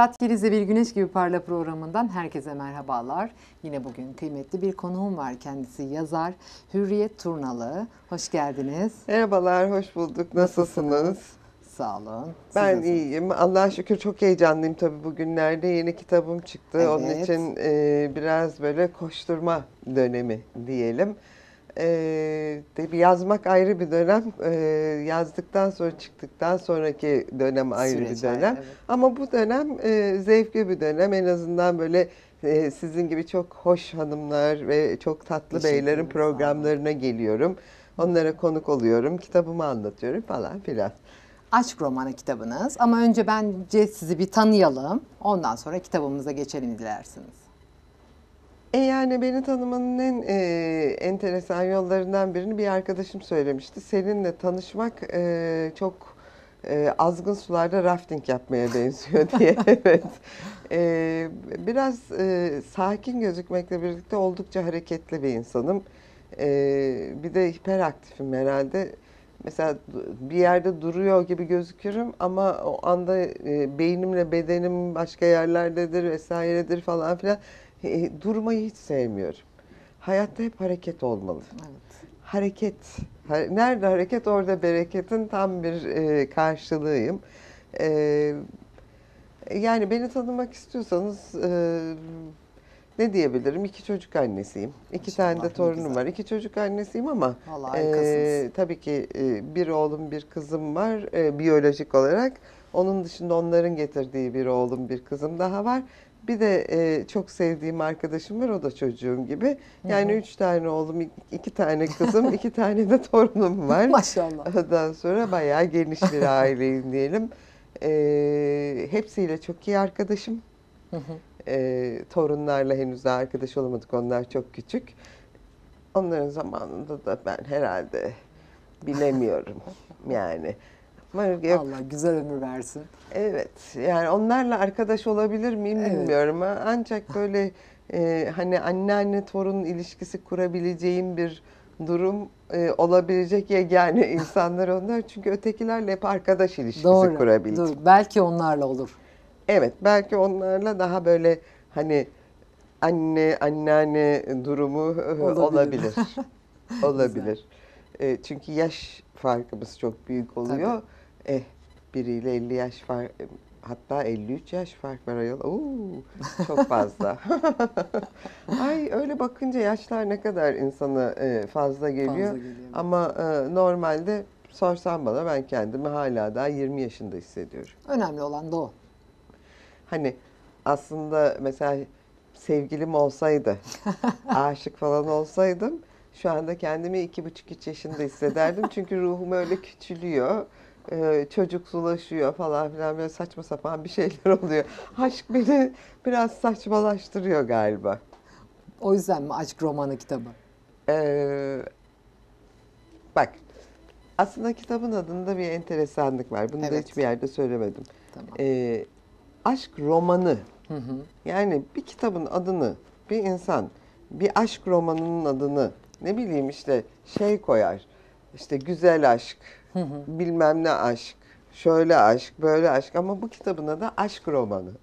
Berat Yeliz'le Bir Güneş Gibi Parla programından herkese merhabalar. Yine bugün kıymetli bir konuğum var. Kendisi yazar Hürriyet Turnalı. Hoş geldiniz. Merhabalar, hoş bulduk. Nasılsınız? Sağ olun. Siz Ben nasılsınız? iyiyim. Allah'a şükür çok heyecanlıyım tabii bugünlerde. Yeni kitabım çıktı. Evet. Onun için biraz böyle koşturma dönemi diyelim. Tabii yazmak ayrı bir dönem. Yazdıktan sonra çıktıktan sonraki dönem ayrı Süreç bir dönem. ayrı, evet. Ama bu dönem zevkli bir dönem. En azından böyle sizin gibi çok hoş hanımlar ve çok tatlı Teşekkür beylerin ederim, sağ olun. programlarına geliyorum. Onlara konuk oluyorum. Kitabımı anlatıyorum falan filan. Aşk romanı kitabınız. Ama önce bence sizi bir tanıyalım. Ondan sonra kitabımıza geçelim dilersiniz. Yani beni tanımanın en enteresan yollarından birini bir arkadaşım söylemişti. Seninle tanışmak çok azgın sularda rafting yapmaya benziyor diye. Evet. Biraz sakin gözükmekle birlikte oldukça hareketli bir insanım. Bir de hiperaktifim herhalde. Mesela bir yerde duruyor gibi gözükürüm ama o anda beynimle bedenim başka yerlerdedir vesairedir falan filan. Durmayı hiç sevmiyorum. Hayatta hep hareket olmalı. Evet. Hareket. Nerede hareket orada bereketin tam bir karşılığıyım. E, Yani beni tanımak istiyorsanız ne diyebilirim? 2 çocuk annesiyim. 2 tane Maşallah, de ne torunum güzel. var. 2 çocuk annesiyim ama Vallahi harikasınız. tabii ki bir oğlum bir kızım var biyolojik olarak. Onun dışında onların getirdiği bir oğlum bir kızım daha var. Bir de çok sevdiğim arkadaşım var. O da çocuğum gibi. Yani 3 tane oğlum, 2 tane kızım, 2 tane de torunum var. Maşallah. Ondan sonra bayağı geniş bir aileyim diyelim. Hepsiyle çok iyi arkadaşım. Torunlarla henüz daha arkadaş olamadık. Onlar çok küçük. Onların zamanında da ben herhalde bilemiyorum yani. Ama yok, Allah güzel ömür versin. evet yani onlarla arkadaş olabilir miyim Evet. bilmiyorum. Ancak böyle hani anneanne torun ilişkisi kurabileceğim bir durum olabilecek yegane insanlar onlar. Çünkü ötekilerle hep arkadaş ilişkisi Doğru. kurabildim. Doğru. Belki onlarla olur. Evet, belki onlarla daha böyle hani anneanne durumu Olabilir. olabilir. Güzel. Olabilir. Çünkü yaş farkımız çok büyük oluyor. Tabii. Biriyle 50 yaş fark, hatta 53 yaş fark var ayol. Oo, çok fazla. Ay öyle bakınca yaşlar ne kadar insana fazla geliyor. Fazla geliyor. Ama normalde sorsan bana ben kendimi hala daha 20 yaşında hissediyorum. Önemli olan da o. Hani aslında mesela sevgilim olsaydı, aşık falan olsaydım şu anda kendimi 2,5-3 yaşında hissederdim. Çünkü ruhum öyle küçülüyor, çocuksulaşıyor falan filan böyle saçma sapan bir şeyler oluyor. Aşk beni biraz saçmalaştırıyor galiba. O yüzden mi aşk romanı kitabı? Ee, Bak aslında kitabın adında bir enteresanlık var. Bunu da Evet. hiçbir yerde söylemedim. Tamam. Aşk romanı. Yani bir kitabın adını bir insan bir aşk romanının adını ne bileyim işte şey koyar. İşte güzel aşk, bilmem ne aşk, şöyle aşk, böyle aşk ama bu kitabın adı aşk romanı.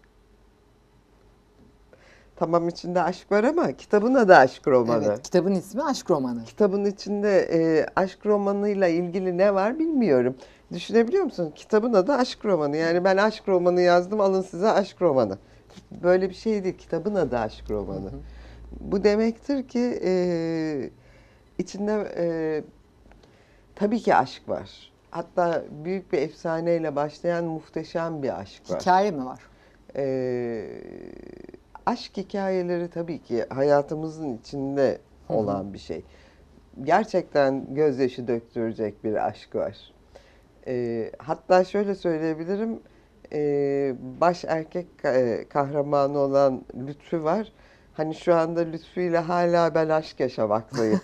Tamam içinde aşk var ama kitabın adı aşk romanı. Evet, kitabın ismi aşk romanı. Kitabın içinde aşk romanıyla ilgili ne var bilmiyorum. Düşünebiliyor musun? Kitabın adı aşk romanı. Yani ben aşk romanı yazdım, alın size aşk romanı. Böyle bir şey değil. Kitabın adı aşk romanı. Bu demektir ki içinde tabii ki aşk var. Hatta büyük bir efsaneyle başlayan muhteşem bir aşk var. Hikaye mi var? E, Aşk hikayeleri tabii ki hayatımızın içinde olan bir şey. Gerçekten gözyaşı döktürecek bir aşk var. Hatta şöyle söyleyebilirim, baş erkek kahramanı olan Lütfü var. Hani şu anda Lütfü ile hala ben aşk yaşamaktayım.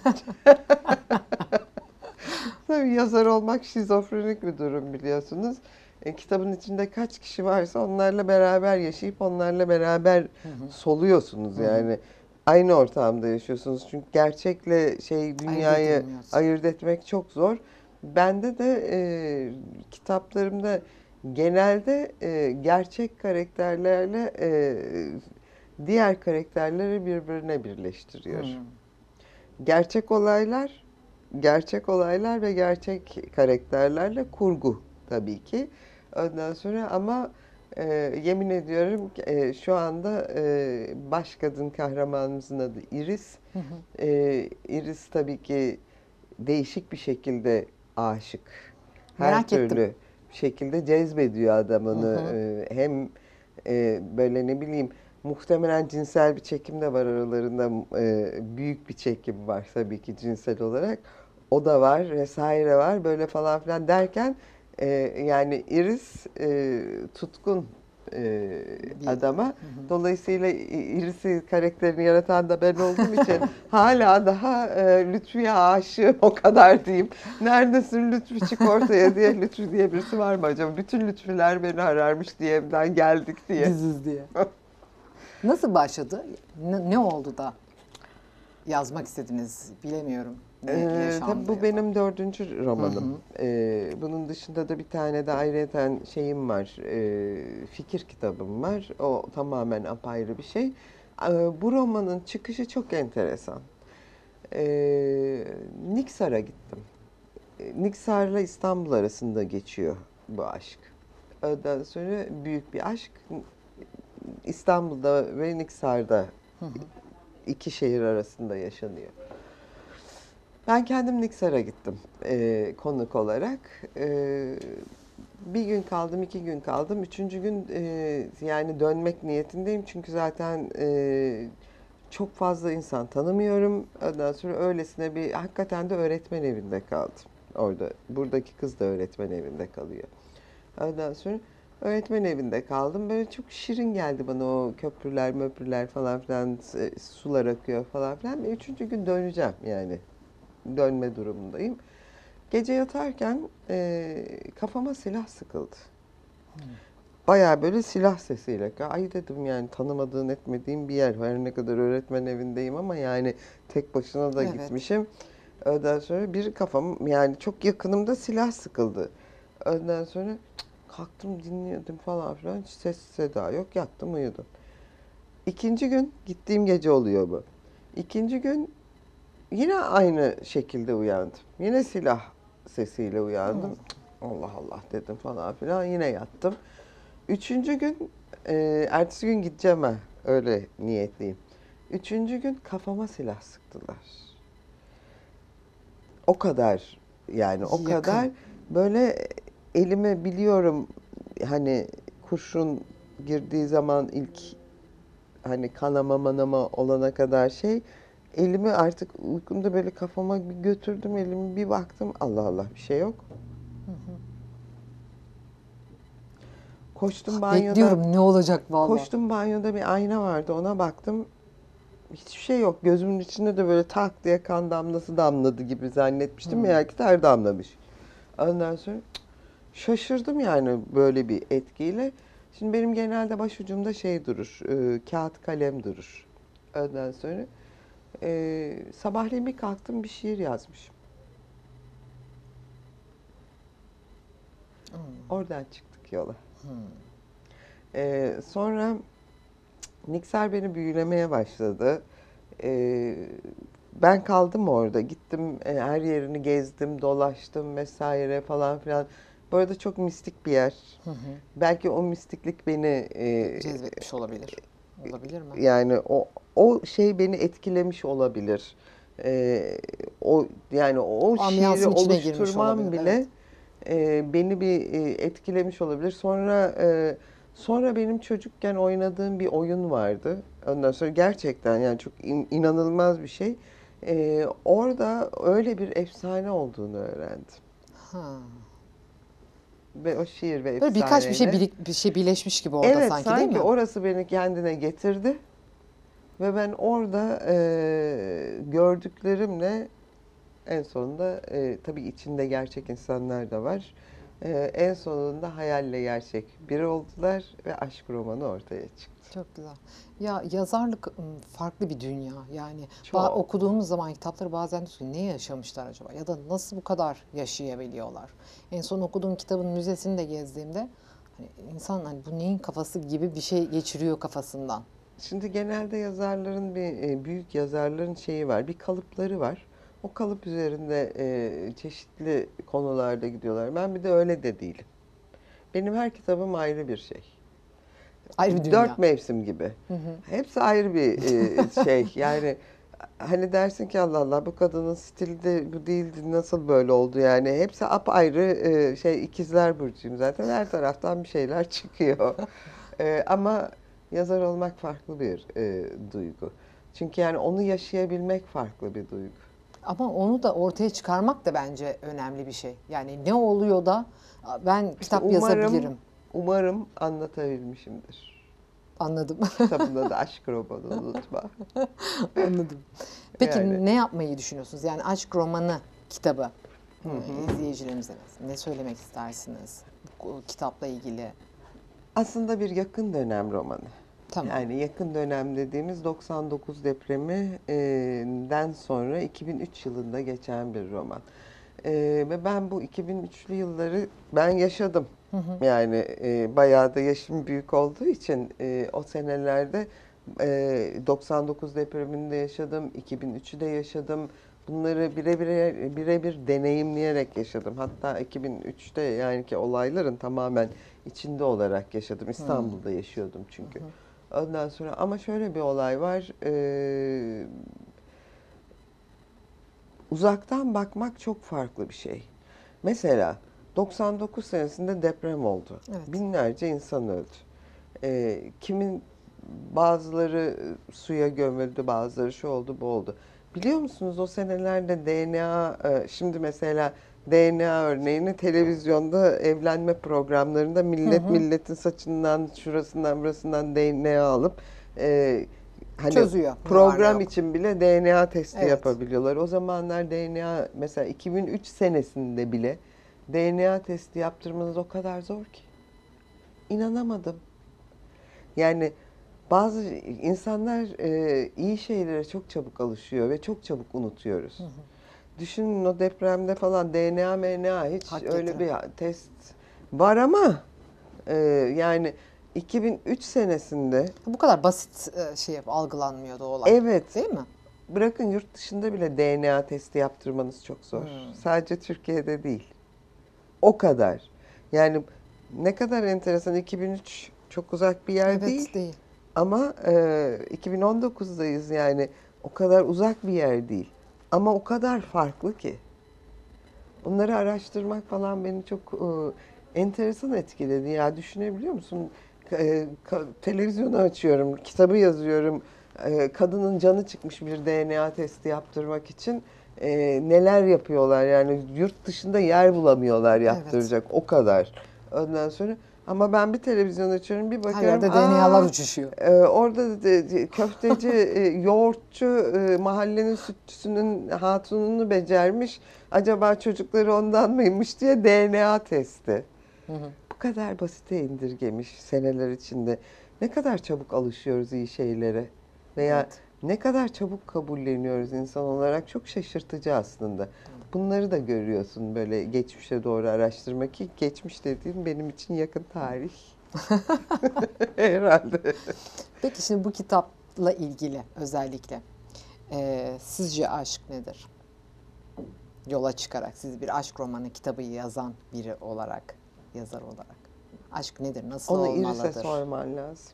Tabii yazar olmak şizofrenik bir durum biliyorsunuz. Kitabın içinde kaç kişi varsa onlarla beraber yaşayıp onlarla beraber soluyorsunuz yani. Aynı ortamda yaşıyorsunuz. Çünkü gerçekle dünyayı edemiyorsun. ayırt etmek çok zor. Bende de kitaplarımda genelde gerçek karakterlerle diğer karakterleri birbirine birleştiriyor. Gerçek olaylar, gerçek olaylar ve gerçek karakterlerle kurgu tabii ki. Ondan sonra ama yemin ediyorum ki, şu anda baş kadın kahramanımızın adı Iris. Iris tabii ki değişik bir şekilde aşık. Her Merak ettim. türlü şekilde cezbediyor adamını. Hem böyle ne bileyim muhtemelen cinsel bir çekim de var aralarında. Büyük bir çekim var tabii ki cinsel olarak. O da var vesaire var böyle falan filan derken yani Iris tutkun adama. Dolayısıyla Iris'i karakterini yaratan da ben olduğum için hala daha Lütfü'ye aşığım o kadar diyeyim. Neredesin Lütfü çık ortaya diye. Lütfü diye birisi var mı acaba? Bütün Lütfüler beni ararmış DM'den geldik diye. Biziz diye. Nasıl başladı? Ne oldu da yazmak istediniz? Bilemiyorum. Ne yaşandı Tabii bu ya da? benim 4. romanım. Bunun dışında da bir tane de ayrıyeten şeyim var, fikir kitabım var. O tamamen apayrı bir şey. Bu romanın çıkışı çok enteresan. Niksar'a gittim. Niksar'la İstanbul arasında geçiyor bu aşk. Ondan sonra büyük bir aşk. İstanbul'da ve Niksar'da iki şehir arasında yaşanıyor. Ben kendim Niksar'a gittim konuk olarak. Bir gün kaldım, 2 gün kaldım. 3. gün yani dönmek niyetindeyim. Çünkü zaten çok fazla insan tanımıyorum. Ondan sonra öylesine bir hakikaten de öğretmen evinde kaldım. Orada, buradaki kız da öğretmen evinde kalıyor. Ondan sonra öğretmen evinde kaldım. Böyle çok şirin geldi bana o köprüler, möprüler falan filan, sular akıyor falan filan. 3. gün döneceğim yani. Dönme durumundayım. Gece yatarken kafama silah sıkıldı. Bayağı böyle silah sesiyle. Ay dedim yani tanımadığın etmediğim bir yer. Her ne kadar öğretmen evindeyim ama yani tek başına da Evet. gitmişim. Ondan sonra bir kafam yani çok yakınımda silah sıkıldı. Ondan sonra kalktım dinliyordum falan filan. Hiç ses seda yok. Yattım uyudum. 2. gün gittiğim gece oluyor bu. 2. gün yine aynı şekilde uyandım. Yine silah sesiyle uyandım. Allah Allah dedim falan filan. Yine yattım. 3. gün, ertesi gün gideceğim ha. Öyle niyetliyim. 3. gün kafama silah sıktılar. O kadar yani o Yakın. kadar böyle elime biliyorum hani kurşun girdiği zaman ilk hani kanama manama olana kadar şey elimi artık uykumda böyle kafama bir götürdüm elimi bir baktım Allah Allah bir şey yok. Koştum banyoda. Bekliyorum ne olacak vallahi. Koştum banyoda bir ayna vardı ona baktım. Hiçbir şey yok. Gözümün içinde de böyle tak diye kan damlası damladı gibi zannetmiştim. Meğer ki ter damlamış. Ondan sonra şaşırdım yani böyle bir etkiyle. Şimdi benim genelde başucumda şey durur, kağıt kalem durur. Ondan sonra sabahleyin bir kalktım bir şiir yazmışım. Oradan çıktık yola. Sonra Niksar beni büyülemeye başladı. Ben kaldım orada. Gittim her yerini gezdim, dolaştım vesaire falan filan. Bu arada çok mistik bir yer. Belki o mistiklik beni Cezbetmiş olabilir. Olabilir mi? yani o şey beni etkilemiş olabilir. O yani o şiiri Ambiyansın içine girmiş oluşturmam olabilir, bile beni bir etkilemiş olabilir. Sonra benim çocukken oynadığım bir oyun vardı. Ondan sonra gerçekten yani çok inanılmaz bir şey. Orada öyle bir efsane olduğunu öğrendim. Ha. Ve o şiir ve Böyle birkaç bir şey efsaneyle. bir şey birleşmiş gibi orada Evet, sanki değil sanki mi? orası beni kendine getirdi. Ve ben orada gördüklerimle en sonunda tabii içinde gerçek insanlar da var. En sonunda hayalle gerçek bir oldular ve aşk romanı ortaya çıktı. Çok güzel. Ya yazarlık farklı bir dünya. Yani Çok. okuduğumuz zaman kitapları bazen diyoruz ki ne yaşamışlar acaba? Ya da nasıl bu kadar yaşayabiliyorlar? En son okuduğum kitabın müzesini de gezdiğimde Hani insan hani bu neyin kafası gibi bir şey geçiriyor kafasından. Şimdi genelde yazarların büyük yazarların şeyi var, bir kalıpları var. O kalıp üzerinde çeşitli konularda gidiyorlar. Ben bir de öyle de değilim. Benim her kitabım ayrı bir şey. Ayrı bir Dört dünya. mevsim gibi. Hepsi ayrı bir şey. Yani hani dersin ki Allah Allah bu kadının stili de bu değildi nasıl böyle oldu yani. Hepsi apayrı şey ikizler burcuyum zaten. Her taraftan bir şeyler çıkıyor. Ama yazar olmak farklı bir duygu. Çünkü yani onu yaşayabilmek farklı bir duygu. Ama onu da ortaya çıkarmak da bence önemli bir şey. Yani ne oluyor da ben İşte kitap yazabilirim. umarım anlatabilmişimdir. Anladım. Kitabında da aşk romanı unutma. Anladım. Yani Peki ne yapmayı düşünüyorsunuz? Yani aşk romanı kitabı izleyicilerimize ne söylemek istersiniz bu kitapla ilgili? aslında bir yakın dönem romanı. Tamam. Yani yakın dönem dediğimiz 99 depreminden sonra 2003 yılında geçen bir roman. Ve ben bu 2003'lü yılları ben yaşadım. Yani bayağı da yaşım büyük olduğu için o senelerde 99 depreminde yaşadım, 2003'ü de yaşadım. Bunları birebir deneyimleyerek yaşadım. Hatta 2003'te yani ki olayların tamamen içinde olarak yaşadım. İstanbul'da yaşıyordum çünkü. Ondan sonra ama şöyle bir olay var. Uzaktan bakmak çok farklı bir şey. Mesela 99 senesinde deprem oldu. Evet. Binlerce insan öldü. Kimin bazıları suya gömüldü, bazıları şu oldu, bu oldu. Biliyor musunuz o senelerde DNA, şimdi mesela DNA örneğini televizyonda evlenme programlarında milletin saçından, şurasından, burasından DNA alıp hani Çözüyor. Ne var ne program yok. için bile DNA testi Evet. yapabiliyorlar. O zamanlar DNA mesela 2003 senesinde bile DNA testi yaptırmanız o kadar zor ki. İnanamadım. Yani bazı insanlar iyi şeylere çok çabuk alışıyor ve çok çabuk unutuyoruz. Düşünün o depremde falan DNA, MNA hiç Hak öyle getire. bir test var ama e, yani 2003 senesinde Bu kadar basit algılanmıyordu o olay. evet Değil mi? bırakın yurt dışında bile DNA testi yaptırmanız çok zor. Sadece Türkiye'de değil. O kadar. Yani ne kadar enteresan 2003 çok uzak bir yer değil. Evet değil. Ama 2019'dayız yani o kadar uzak bir yer değil. Ama o kadar farklı ki. Bunları araştırmak falan beni çok enteresan etkiledi. Ya düşünebiliyor musun? Televizyonu açıyorum, kitabı yazıyorum. Kadının canı çıkmış bir DNA testi yaptırmak için. Neler yapıyorlar yani yurt dışında yer bulamıyorlar Evet. yaptıracak o kadar. Ondan sonra ama ben bir televizyon açıyorum bir Her bakıyorum yerde DNA'lar uçuşuyor. orada köfteci, yoğurtçu mahallenin sütçüsünün hatununu becermiş. Acaba çocukları ondan mıymış diye DNA testi. Bu kadar basite indirgemiş seneler içinde. Ne kadar çabuk alışıyoruz iyi şeylere veya Evet. ne kadar çabuk kabulleniyoruz insan olarak çok şaşırtıcı aslında. Bunları da görüyorsun böyle geçmişe doğru araştırma ki geçmiş dediğim benim için yakın tarih. Herhalde. Peki şimdi bu kitapla ilgili özellikle sizce aşk nedir? Yola çıkarak siz bir aşk romanı kitabı yazan biri olarak, yazar olarak. Aşk nedir? Nasıl Onu Iris'e olmalıdır? sorman lazım.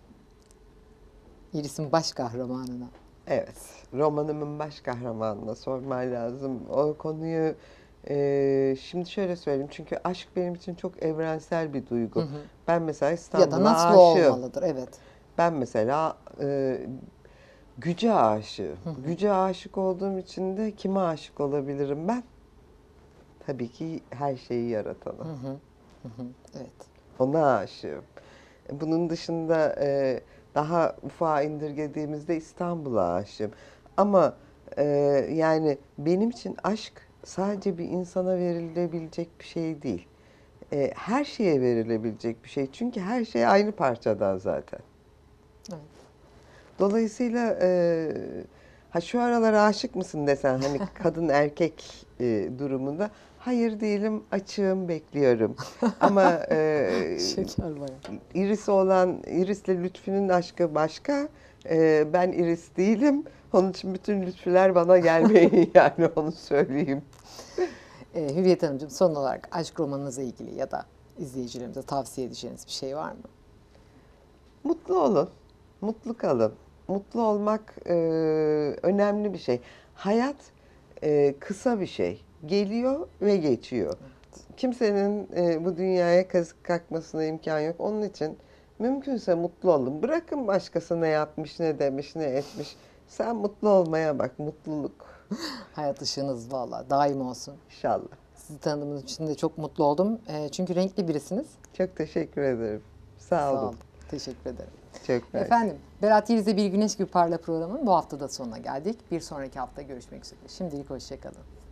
Iris'in baş kahramanına. Evet, romanımın baş kahramanına sorman lazım. O konuyu şimdi şöyle söyleyeyim. Çünkü aşk benim için çok evrensel bir duygu. Ben mesela Ya da İstanbul'a nasıl aşığım. olmalıdır? Evet. Ben mesela güce aşığım. Güce aşık olduğum için de kime aşık olabilirim ben? Tabii ki her şeyi yaratana. Evet. Ona aşığım. Bunun dışında daha ufağa indirgediğimizde İstanbul'a aşığım. Ama yani benim için aşk sadece bir insana verilebilecek bir şey değil. Her şeye verilebilecek bir şey. Çünkü her şey aynı parçadan zaten. Evet. Dolayısıyla ha şu aralar aşık mısın desen hani kadın erkek durumunda Hayır değilim, açığım, bekliyorum. Ama Şeker bayağı. Iris'le Lütfü'nün aşkı başka. Ben Iris değilim. Onun için bütün Lütfüler bana gelmeyin yani onu söyleyeyim. Hürriyet Hanımcığım, son olarak aşk romanınızla ilgili ya da izleyicilerimize tavsiye edeceğiniz bir şey var mı? Mutlu olun, mutlu kalın. Mutlu olmak önemli bir şey. Hayat kısa bir şey. Geliyor ve geçiyor. Kimsenin bu dünyaya kazık kalkmasına imkan yok. Onun için mümkünse mutlu olun. Bırakın başkası ne yapmış, ne demiş, ne etmiş. Sen mutlu olmaya bak, mutluluk. Hayat ışığınız valla daim olsun. İnşallah. Sizi tanıdığımız için de çok mutlu oldum. Çünkü renkli birisiniz. Çok teşekkür ederim. Sağ Sağ olun. olun. Teşekkür ederim. Çok mersi. Efendim, Berat Yeliz'le Bir Güneş Gibi Parla programının bu hafta da sonuna geldik. Bir sonraki hafta görüşmek üzere. Şimdilik hoşça kalın.